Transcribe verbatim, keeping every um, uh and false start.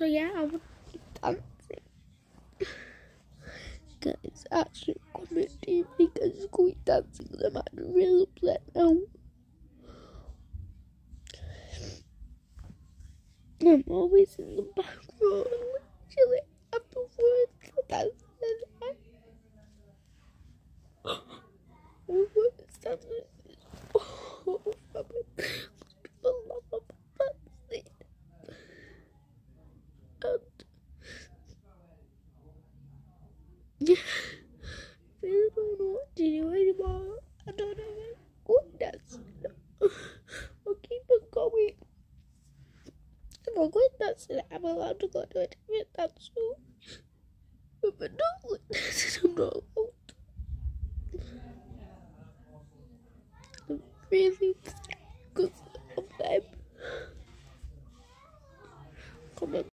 So yeah, I would keep dancing. Guys, actually comedy because going dancing them at the real plan now. I'm always in the back row, literally afterwards dancing. Oh, what is that? Oh, people love dancing. And yeah, I don't know what to do anymore. I don't know what dancing. I'll keep it going. If I'm going dancing, I'm allowed to go to a different dance school. If I don't like dancing, I'm not allowed. I'm really upset because of them. Come on.